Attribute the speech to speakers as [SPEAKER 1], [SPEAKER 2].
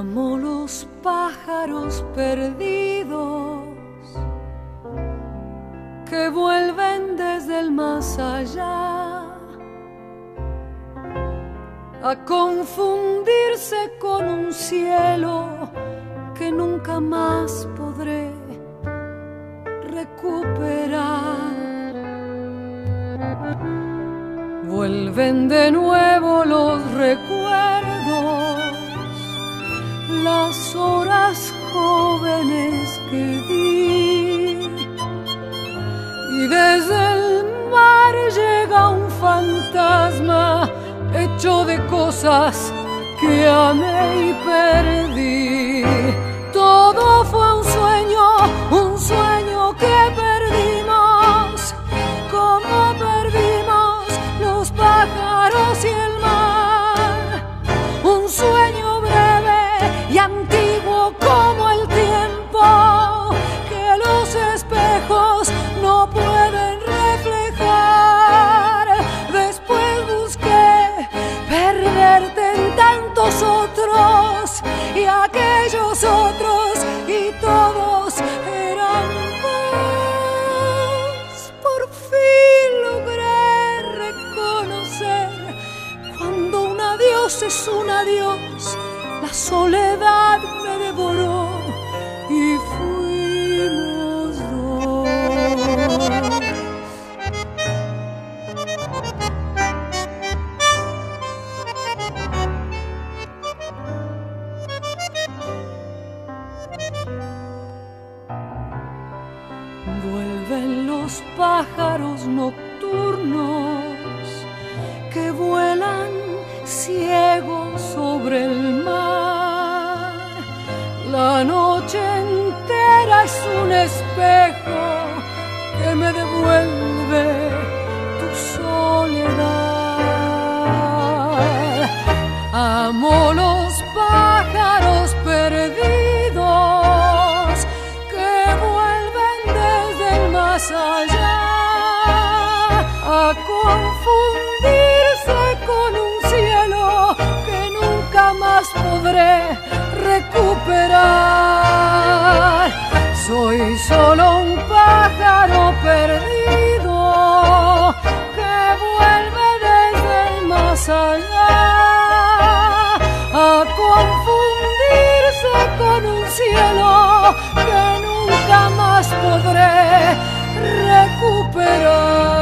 [SPEAKER 1] Amo los pájaros perdidos que vuelven desde el más allá a confundirse con un cielo que nunca más podré recuperar. Vuelven de nuevo los recuerdos, las horas jóvenes que di, y desde el mar llega un fantasma hecho de cosas que amé y perdí. Todo fue un sueño que perdimos, como perdimos los pájaros y el mar. Un sueño breve y antiguo como el tiempo, que los espejos no pueden reflejar. Después busqué perderte en tantos otros, y aquellos otros y todos eran vos. Por fin logré reconocer cuando un adiós es un adiós. La soledad me devoró y fuimos dos. Vuelven los pájaros nocturnos que vuelan ciegos sobre el mar. La noche entera es un espejo que me devuelve tu soledad. Amo los pájaros perdidos que vuelven desde el más allá a confundirse con un cielo que nunca más podré recuperar. Soy solo un pájaro perdido que vuelve desde el más allá a confundirse con un cielo que nunca más podré recuperar.